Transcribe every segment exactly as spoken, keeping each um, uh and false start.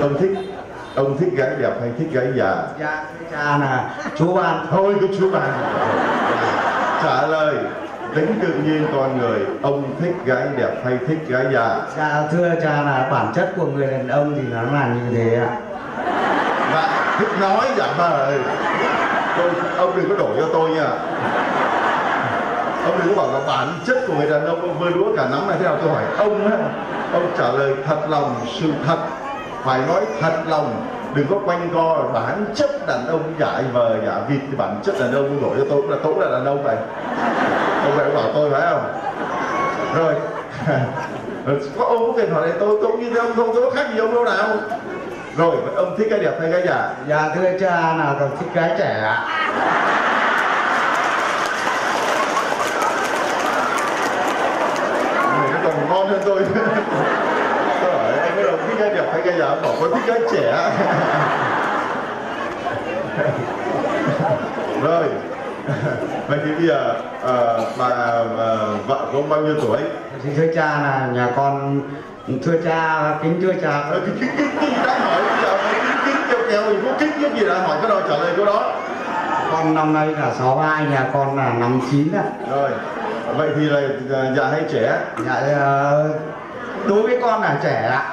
Ông thích ông thích gái đẹp hay thích gái già? Dạ cha là chú ban. Thôi cứ chú ban. Trả lời tính tự nhiên con người, ông thích gái đẹp hay thích gái già? Dạ thưa cha là bản chất của người đàn ông thì nó là như thế ạ. Dạ, thích nói dạ vời. Tôi, ông đừng có đổ cho tôi nha. Ông đừng có bảo là bản chất của người đàn ông, ông vơ đũa cả nắm này thế nào. Tôi hỏi ông á, ông trả lời thật lòng, sự thật, phải nói thật lòng, đừng có quanh co. Bản chất đàn ông giả vờ giả vịt thì bản chất đàn ông đổ cho tôi cũng là tôi là đàn ông vậy. Ông vậy bảo tôi phải không? Rồi có ông có quyền hỏi này, tôi tôi như thế ông không, tôi có khác gì ông đâu nào. Rồi ông thích gái đẹp hay gái già? Dạ thưa cha là còn thích gái trẻ ạ. Nó còn ngon hơn tôi. Tôi hỏi anh biết ông thích gái đẹp hay gái già? Ông bảo tôi thích gái trẻ. Rồi vậy thì bây giờ uh, bà uh, vợ của ông bao nhiêu tuổi? Thì thưa cha là nhà con, thưa cha, kính thưa cha. Ờ, kính kính kính kính đã hỏi bây giờ kính kính keo keo gì có kính cái gì đã hỏi cái đó trả lời câu đó. Con năm nay là sáu hai, nhà con là năm chín ạ. Rồi vậy thì là già hay trẻ? Dạ đối với con là trẻ ạ.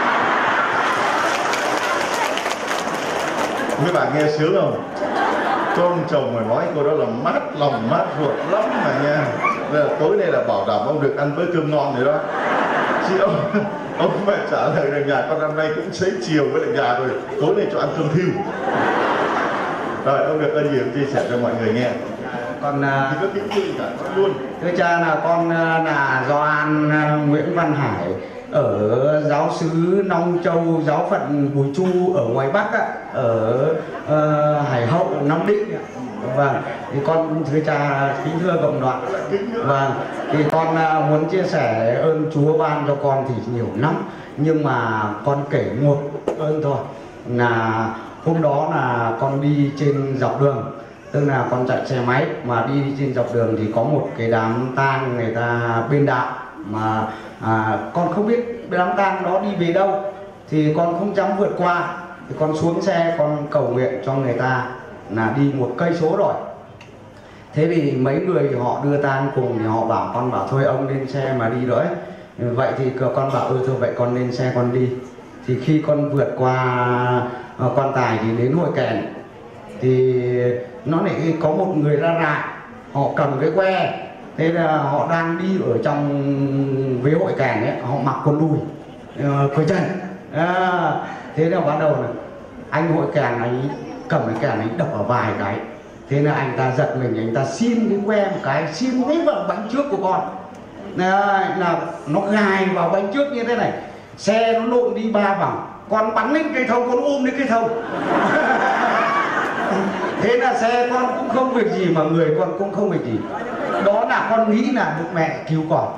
Mấy bà nghe sướng không? Con chồng mà nói cô đó là mát lòng mát ruột lắm mà nha. Nên là tối nay là bảo đảm ông được ăn bữa cơm ngon rồi đó. Chứ ông ông mà trả lời rằng nhà con năm nay cũng sấy chiều với lại nhà rồi, tối nay cho ăn cơm thiêu. Rồi ông được ơn gì ông chia sẻ cho mọi người nghe. Con thì có tiếng gì cả nói luôn. thưa cha là con là Gioan Nguyễn Văn Hải, ở giáo xứ Nông Châu, giáo phận Bùi Chu ở ngoài Bắc ạ, ở uh, Hải Hậu, Nam Định ạ. Vâng, thì con thưa cha kính thưa cộng đoàn. Vâng, thì con uh, muốn chia sẻ ơn Chúa ban cho con thì nhiều lắm, nhưng mà con kể một ơn thôi. Là hôm đó là con đi trên dọc đường, tức là con chạy xe máy mà đi trên dọc đường thì có một cái đám tang người ta bên đạo mà à, con không biết đám tang đó đi về đâu thì con không dám vượt qua, thì con xuống xe con cầu nguyện cho người ta là đi một cây số rồi. Thế thì mấy người họ đưa tang cùng thì họ bảo con bảo thôi ông lên xe mà đi rồi. Vậy thì con bảo ừ thôi vậy con lên xe con đi. Thì khi con vượt qua uh, quan tài thì đến Hội Kèn thì nó lại có một người ra rại, họ cầm cái que, thế là họ đang đi ở trong với Hội Kèn ấy, họ mặc quần đùi uh, cởi chân à, thế là bắt đầu là anh Hội Kèn anh cầm cái kèn anh đập vào vài cái, thế là anh ta giật mình, anh ta xin cái que một cái, xin cái vào bánh trước của con là, là nó gài vào bánh trước như thế này, xe nó lộn đi ba vòng, con bắn lên cây thông, con ôm lên cây thông. Thế là xe con cũng không việc gì mà người con cũng không việc gì. Đó là con nghĩ là được mẹ cứu con.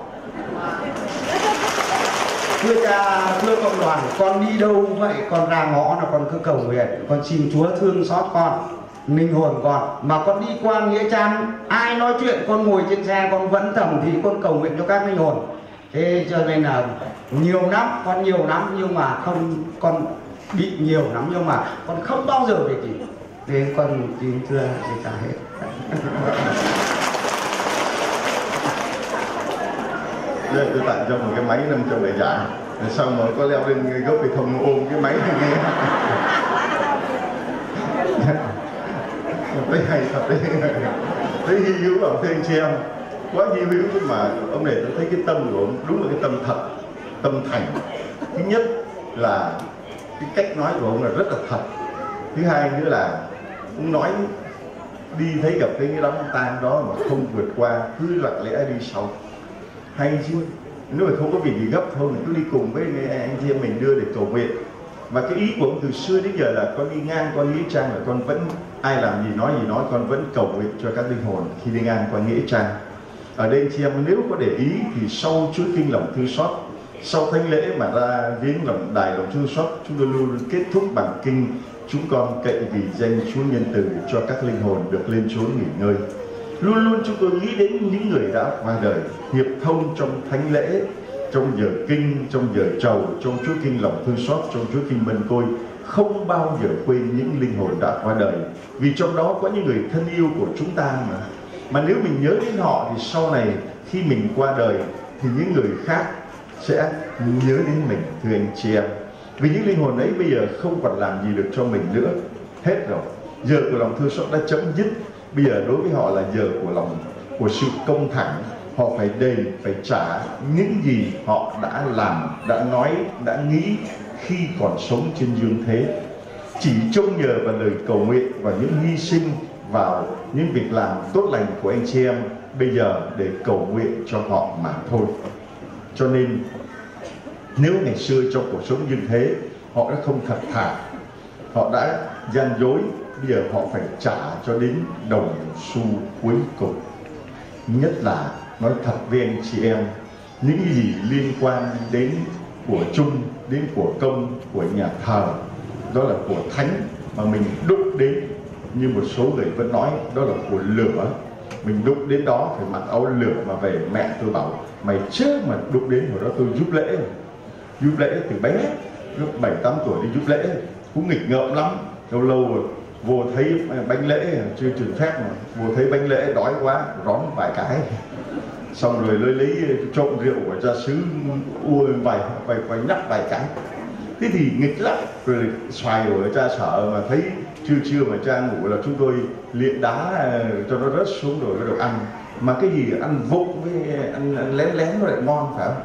Thưa cha, thưa cộng đoàn, con đi đâu vậy con ra ngõ là con cứ cầu nguyện, con xin Chúa thương xót con, linh hồn con. Mà con đi qua nghĩa trang, ai nói chuyện con ngồi trên xe con vẫn thầm thì con cầu nguyện cho các linh hồn. Thế cho nên là nhiều lắm, con nhiều lắm nhưng mà không, con bị nhiều lắm nhưng mà con không bao giờ việc gì. Thế con xin thưa thì cả hết. Đây tôi tặng cho một cái máy năm trăm bảy giải. Sao mà có leo lên gốc thì không ôm cái máy này nghe. Thấy hay thật đấy. Thấy hy hữu vào thế anh chị em. Quá hy hữu mà ông này tôi thấy cái tâm của ông đúng là cái tâm thật, tâm thành. Thứ nhất là cái cách nói của ông là rất là thật. Thứ hai nữa là ông nói đi thấy gặp cái đám tang đó mà không vượt qua, cứ lặng lẽ đi sau. Hay chứ, nếu mà không có việc gì gấp thôi mình cứ đi cùng với anh chị em mình đưa để cầu nguyện. Và cái ý của ông từ xưa đến giờ là con đi ngang qua nghĩa trang là con vẫn, ai làm gì nói gì nói, con vẫn cầu nguyện cho các linh hồn khi đi ngang qua nghĩa trang. Ở đây anh chị em nếu có để ý thì sau chuỗi kinh lòng thương xót, sau thánh lễ mà ra viếng lòng đài lòng thương xót, chúng tôi luôn kết thúc bằng kinh chúng con cậy vì danh Chúa nhân từ cho các linh hồn được lên chốn nghỉ ngơi. Luôn luôn chúng tôi nghĩ đến những người đã qua đời, hiệp thông trong thánh lễ, trong giờ kinh, trong giờ trầu, trong Chúa Kinh lòng thương xót, trong Chúa Kinh Mân Côi, không bao giờ quên những linh hồn đã qua đời. Vì trong đó có những người thân yêu của chúng ta mà. Mà nếu mình nhớ đến họ thì sau này khi mình qua đời thì những người khác sẽ nhớ đến mình, thưa anh chị em. Vì những linh hồn ấy bây giờ không còn làm gì được cho mình nữa. Hết rồi. Giờ của lòng thương xót đã chấm dứt. Bây giờ đối với họ là giờ của lòng, của sự công thẳng. Họ phải đền, phải trả những gì họ đã làm, đã nói, đã nghĩ khi còn sống trên dương thế. Chỉ trông nhờ vào lời cầu nguyện và những hy sinh vào những việc làm tốt lành của anh chị em bây giờ để cầu nguyện cho họ mà thôi. Cho nên nếu ngày xưa trong cuộc sống như thế họ đã không thật thà, họ đã gian dối, bây giờ họ phải trả cho đến đồng xu cuối cùng. Nhất là nói thật với anh chị em, những gì liên quan đến của chung, đến của công, của nhà thờ, đó là của thánh mà mình đúc đến, như một số người vẫn nói, đó là của lửa. Mình đúc đến đó phải mặc áo lửa mà về. Mẹ tôi bảo mày chết mà đúc đến, hồi đó tôi giúp lễ, giúp lễ từ bé, lúc bảy tám tuổi đi giúp lễ, cũng nghịch ngợm lắm. Lâu lâu rồi vô thấy bánh lễ chưa trường phép mà vô thấy bánh lễ đói quá rón vài cái, xong rồi lấy lấy trộn rượu của cha xứ ua vài vài vài nhắc vài cái. Thế thì nghịch lắm. Rồi xoài của cha sợ mà thấy trưa trưa mà cha ngủ là chúng tôi liệng đá cho nó rớt xuống rồi mới được ăn. Mà cái gì ăn vụng với ăn, ăn lén lén nó lại ngon phải không?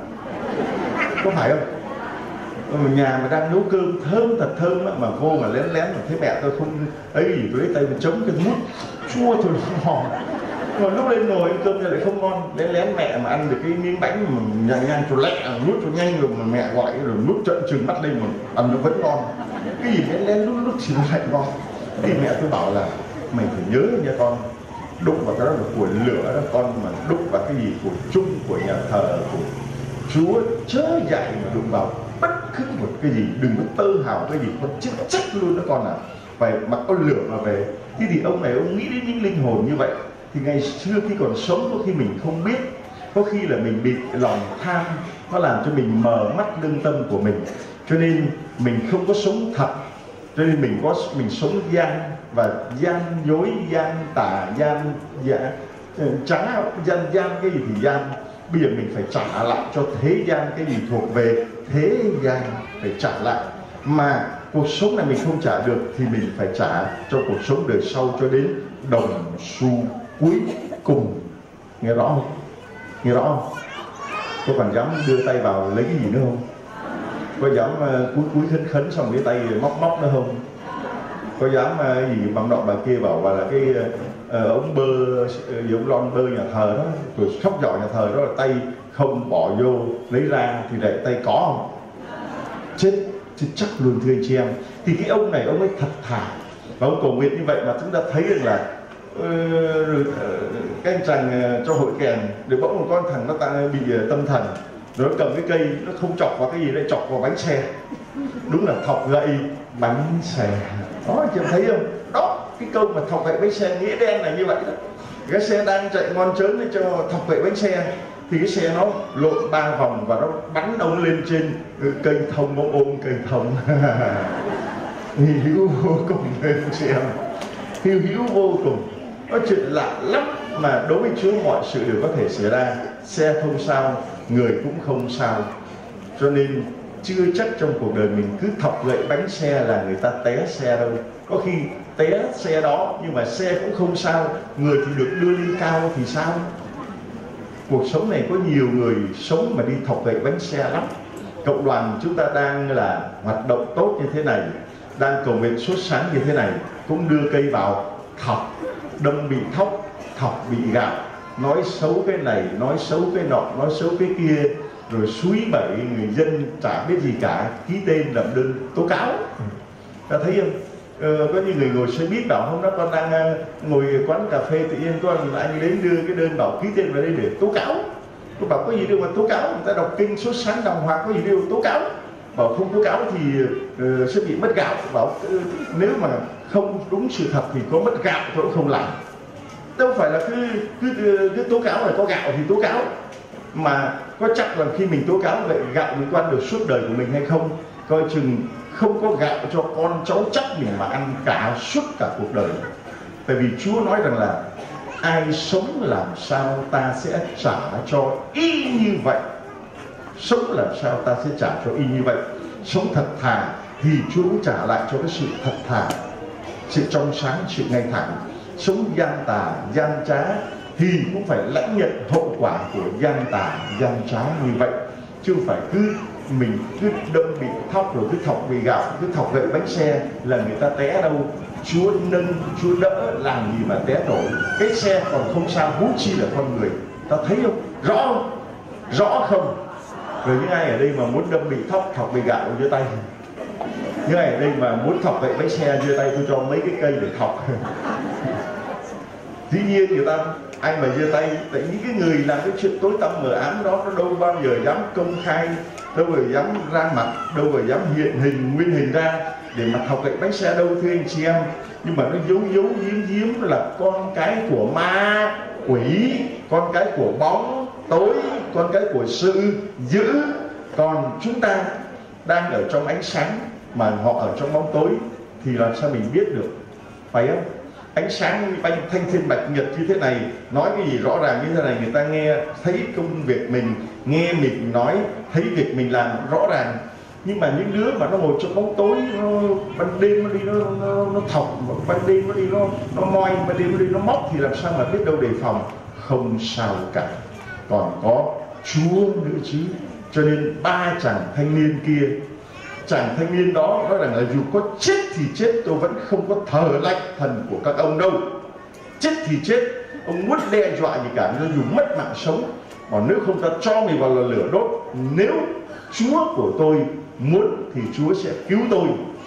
Có phải không? Nhà mà đang nấu cơm thơm thật thơm đó, mà vô mà lén lén mà thấy mẹ tôi không ấy gì, tôi lấy tay mình chống cái mút chua thôi ngon. Mà lúc lên nồi cơm thì lại không ngon. Lén lén mẹ mà ăn được cái miếng bánh mà nhàng nhàng cho lẹ, nuốt cho nhanh rồi mà mẹ gọi rồi nuốt trợn trừng mắt lên mà ăn nó vẫn ngon. Cái gì lén lén lúc lúc thì nó lại ngon. Thì mẹ tôi bảo là mày phải nhớ nha con, đụng vào cái đó là của lửa đó con, mà đụng vào cái gì của chung, của nhà thờ, của Chúa, chớ dạy mà đụng vào bất cứ một cái gì, đừng có tơ hào cái gì, con chết chết luôn đó con à. Phải mặc áo lửa mà về. Thế thì ông này ông nghĩ đến những linh hồn như vậy. Thì ngày xưa khi còn sống có khi mình không biết, có khi là mình bị lòng tham nó làm cho mình mờ mắt lương tâm của mình, cho nên mình không có sống thật, cho nên mình có mình sống gian và gian dối, gian tà, gian dạ, trá, gian gian cái gì thì gian. Bây giờ mình phải trả lại cho thế gian cái gì thuộc về thế gian, phải trả lại. Mà cuộc sống này mình không trả được thì mình phải trả cho cuộc sống đời sau cho đến đồng xu cuối cùng. Nghe rõ không? Nghe rõ không? Có còn dám đưa tay vào lấy cái gì nữa không? Có dám uh, cúi cúi khấn khấn xong cái tay móc móc nữa không? Có dám uh, gì bằng nọ bà kia bảo bà là cái uh, ống bơ, uh, ống lon bơ nhà thờ đó, rồi sóc giỏ nhà thờ đó là tay không bỏ vô lấy ra thì lại tay có không? Chết, chết chắc luôn thưa anh chị em. Thì cái ông này ông ấy thật thà và ông cầu nguyện như vậy mà chúng ta thấy được là uh, cái anh chàng uh, cho hội kèn để bỗng một con thằng nó ta bị uh, tâm thần, rồi nó cầm cái cây nó không chọc vào cái gì, lại chọc vào bánh xe. Đúng là thọc gậy bánh xe đó, chị thấy không? Đó, cái câu mà thọc gậy bánh xe nghĩa đen là như vậy đó. Cái xe đang chạy ngon trớn để cho thọc gậy bánh xe thì cái xe nó lộn ba vòng và nó bắn ông lên trên cây thông, nó ôm cây thông. Hữu vô cùng lên xem, hữu hữu vô cùng. Có chuyện lạ lắm mà đối với Chúa mọi sự đều có thể xảy ra. Xe không sao, người cũng không sao. Cho nên chưa chắc trong cuộc đời mình cứ thọc gậy bánh xe là người ta té xe đâu. Có khi té xe đó nhưng mà xe cũng không sao, người thì được đưa lên cao thì sao? Cuộc sống này có nhiều người sống mà đi thọc gậy bánh xe lắm. Cộng đoàn chúng ta đang là hoạt động tốt như thế này, đang cầu nguyện sốt sáng như thế này, cũng đưa cây vào thọc, đâm bị thóc, thọc bị gạo, nói xấu cái này, nói xấu cái nọ, nói xấu cái kia, rồi suối bẩy người dân chả biết gì cả, ký tên làm đơn tố cáo. Ta thấy không? Ờ, có những người ngồi xe buýt bảo hôm đó con đang uh, ngồi quán cà phê tự nhiên có anh đến đưa cái đơn bảo ký tên vào đây để tố cáo. Tôi bảo có gì đâu mà tố cáo, người ta đọc kinh sốt sáng đàng hoàng, có gì đâu tố cáo. Bảo không tố cáo thì uh, sẽ bị mất gạo. Bảo uh, nếu mà không đúng sự thật thì có mất gạo tôi cũng không làm. Đâu phải là cứ cứ, cứ tố cáo là có gạo thì tố cáo, mà có chắc là khi mình tố cáo vậy gạo mình có ăn được suốt đời của mình hay không? Coi chừng không có gạo cho con cháu chắc mình mà ăn cả suốt cả cuộc đời. Tại vì Chúa nói rằng là ai sống làm sao ta sẽ trả cho y như vậy. Sống làm sao ta sẽ trả cho y như vậy. Sống thật thà thì Chúa cũng trả lại cho cái sự thật thà, sự trong sáng, sự ngay thẳng. Sống gian tà, gian trá thì cũng phải lãnh nhận hậu quả của gian tà, gian trá như vậy. Chứ không phải cứ mình cứ đâm bị thóc rồi cứ thọc bị gạo, cứ thọc gậy bánh xe là người ta té đâu. Chúa nâng, Chúa đỡ, làm gì mà té nổi. Cái xe còn không sao, huống chi là con người. Ta thấy không? Rõ không? Rõ không? Rồi những ai ở đây mà muốn đâm bị thóc, thọc bị gạo giơ tay. Những ai ở đây mà muốn thọc gậy bánh xe giơ tay, tôi cho mấy cái cây để thọc. Dĩ nhiên người ta, ai mà giơ tay, tại những cái người làm cái chuyện tối tăm mờ ám đó, nó đâu bao giờ dám công khai, đâu bao giờ dám ra mặt, đâu bao giờ dám hiện hình, nguyên hình ra để mà thọc gậy bánh xe đâu, thưa anh chị em. Nhưng mà nó giấu giấu giếm giếm là con cái của ma quỷ, con cái của bóng tối, con cái của sự dữ. Còn chúng ta đang ở trong ánh sáng mà họ ở trong bóng tối thì làm sao mình biết được, phải không? Ánh sáng bánh thanh thiên bạch nhật như thế này, nói cái gì rõ ràng như thế này, người ta nghe thấy công việc mình, nghe mình nói, thấy việc mình làm rõ ràng. Nhưng mà những đứa mà nó ngồi trong bóng tối, nó, ban đêm nó đi nó, nó, nó thọc, ban đêm nó đi nó, nó moi, ban đêm nó đi nó móc thì làm sao mà biết đâu đề phòng. Không sao cả, còn có Chúa nữa chứ. Cho nên ba chàng thanh niên kia, chàng thanh niên đó nói rằng là dù có chết thì chết, tôi vẫn không có thờ lạy thần của các ông đâu. Chết thì chết, ông muốn đe dọa gì cả, cho dù mất mạng sống, mà nếu không ta cho mình vào lò lửa đốt. Nếu Chúa của tôi muốn thì Chúa sẽ cứu tôi,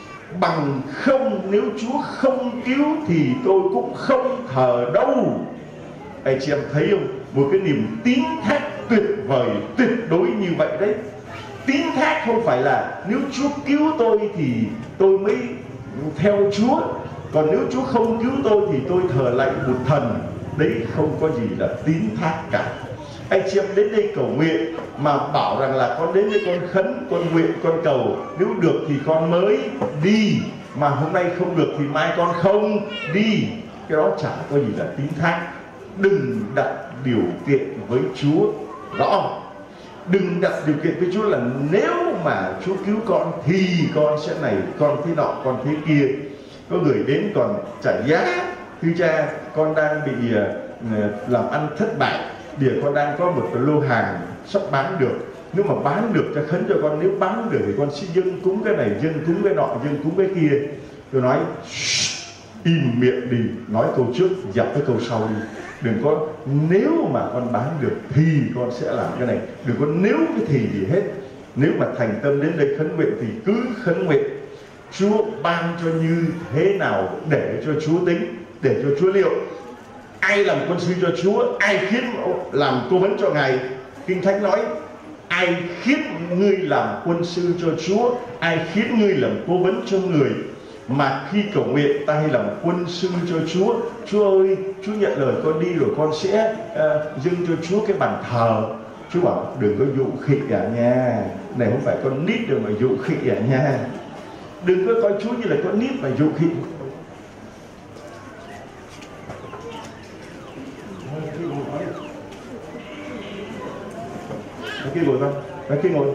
bằng không nếu Chúa không cứu thì tôi cũng không thờ đâu. Anh chị em thấy không? Một cái niềm tín thác tuyệt vời, tuyệt đối như vậy đấy. Tín thác không phải là nếu Chúa cứu tôi thì tôi mới theo Chúa, còn nếu Chúa không cứu tôi thì tôi thờ lạy một thần. Đấy không có gì là tín thác cả. Anh chị em đến đây cầu nguyện mà bảo rằng là con đến đây con khấn, con nguyện, con cầu, nếu được thì con mới đi, mà hôm nay không được thì mai con không đi. Cái đó chả có gì là tín thác. Đừng đặt điều kiện với Chúa, rõ không? Đừng đặt điều kiện với Chúa là nếu mà Chúa cứu con thì con sẽ này, con thế nọ, con thế kia. Có người đến còn trả giá: thưa cha, con đang bị uh, làm ăn thất bại, bây giờ con đang có một lô hàng sắp bán được. Nếu mà bán được cho khấn cho con, nếu bán được thì con sẽ dâng cúng cái này, dâng cúng cái nọ, dâng cúng cái kia. Tôi nói im miệng đi, nói câu trước dập cái câu sau đi. Đừng có nếu mà con bán được thì con sẽ làm cái này, đừng có nếu cái thì gì hết. Nếu mà thành tâm đến đây khấn nguyện thì cứ khấn nguyện. Chúa ban cho như thế nào để cho Chúa tính, để cho Chúa liệu. Ai làm quân sư cho Chúa, ai khiến làm cố vấn cho Ngài. Kinh Thánh nói ai khiến ngươi làm quân sư cho Chúa, ai khiến ngươi làm cố vấn cho người. Mà khi cầu nguyện ta hay làm quân sư cho Chúa. Chúa ơi, Chúa nhận lời con đi rồi con sẽ uh, dâng cho Chúa cái bàn thờ. Chúa bảo đừng có dụ khị à nha. Này không phải con nít đâu mà dụ khị à nha. Đừng có coi Chúa như là con nít mà dụ khị. Cái kia ngồi không? Cái kia ngồi.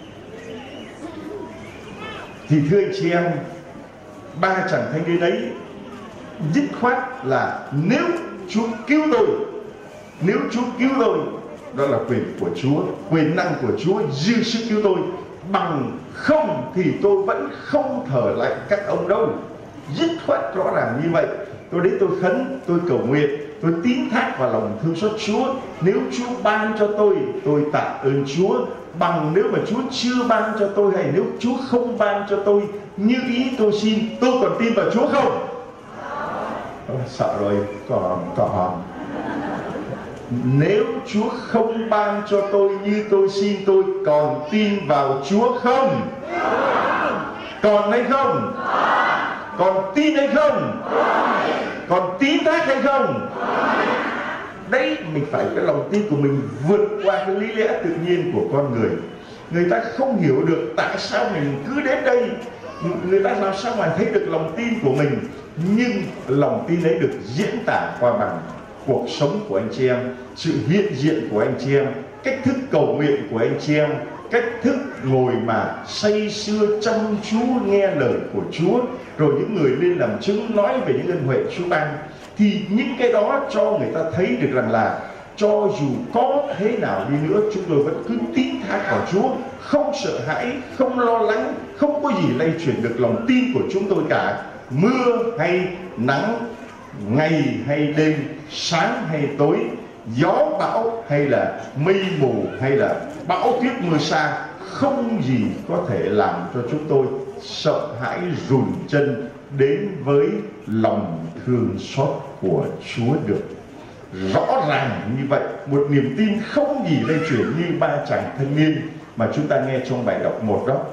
Thì thưa anh chị em, ba chàng thanh niên ấy dứt khoát là nếu Chúa cứu tôi, nếu Chúa cứu tôi, đó là quyền của Chúa, quyền năng của Chúa dư sức cứu tôi, bằng không thì tôi vẫn không thờ lại các ông đâu. Dứt khoát rõ ràng như vậy. Tôi đến tôi khấn, tôi cầu nguyện, tôi tín thác vào lòng thương xót Chúa. Nếu Chúa ban cho tôi, tôi tạ ơn Chúa. Bằng nếu mà Chúa chưa ban cho tôi, hay nếu Chúa không ban cho tôi như ý tôi xin, tôi còn tin vào Chúa không? Ôi, sợ rồi, còn còn nếu Chúa không ban cho tôi như tôi xin, tôi còn tin vào Chúa không? Còn hay không? Còn tin hay không? Còn tín thác hay không? đấy, mình phải cái lòng tin của mình vượt qua cái lý lẽ tự nhiên của con người. Người ta không hiểu được tại sao mình cứ đến đây, người ta làm sao mà thấy được lòng tin của mình. Nhưng lòng tin ấy được diễn tả qua bằng cuộc sống của anh chị em, sự hiện diện của anh chị em, cách thức cầu nguyện của anh chị em, cách thức ngồi mà say sưa chăm chú nghe lời của Chúa, rồi những người lên làm chứng nói về những ân huệ Chúa ban. Thì những cái đó cho người ta thấy được rằng là cho dù có thế nào đi nữa, chúng tôi vẫn cứ tín thác vào Chúa, không sợ hãi, không lo lắng, không có gì lay chuyển được lòng tin của chúng tôi cả. Mưa hay nắng, ngày hay đêm, sáng hay tối, gió bão hay là mây mù hay là bão tuyết mưa xa, không gì có thể làm cho chúng tôi sợ hãi run chân đến với lòng thương xót của Chúa được. Rõ ràng như vậy, một niềm tin không gì lay chuyển như ba chàng thanh niên mà chúng ta nghe trong bài đọc một đó.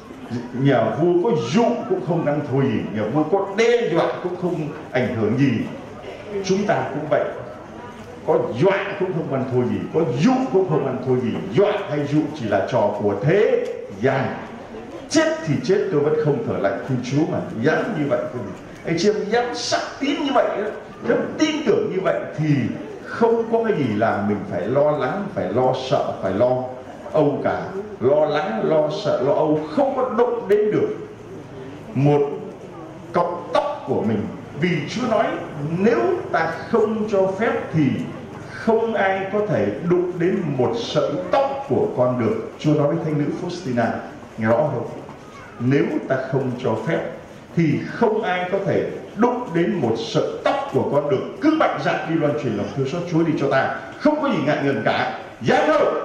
Nhà vua có dụ cũng không ăn thua gì, nhà vua có đe dọa cũng không ảnh hưởng gì. Chúng ta cũng vậy, có dọa cũng không ăn thua gì, có dụ cũng không ăn thua gì. Dọa hay dụ chỉ là trò của thế gian. Chết thì chết, tôi vẫn không thở lạnh Thiên Chúa mà dám như vậy. Anh chị em dám sắc tín như vậy, dám tin tưởng như vậy thì không có cái gì làm mình phải lo lắng, phải lo sợ, phải lo âu cả. Lo lắng, lo sợ, lo âu không có động đến được một cọng tóc của mình. Vì Chúa nói nếu ta không cho phép thì không ai có thể đụng đến một sợi tóc của con được. Chúa nói với thánh nữ Faustina, nghe rõ không? Nếu ta không cho phép thì không ai có thể đụng đến một sợi tóc của con được. Cứ mạnh dạn đi loan truyền lòng thương xót Chúa đi cho ta, không có gì ngại ngần cả. Dám không?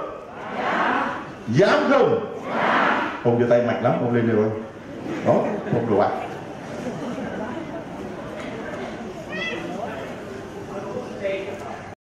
Dám không? Ông đưa tay mạnh lắm, ông lên được không? Đó, ông đồ ạ.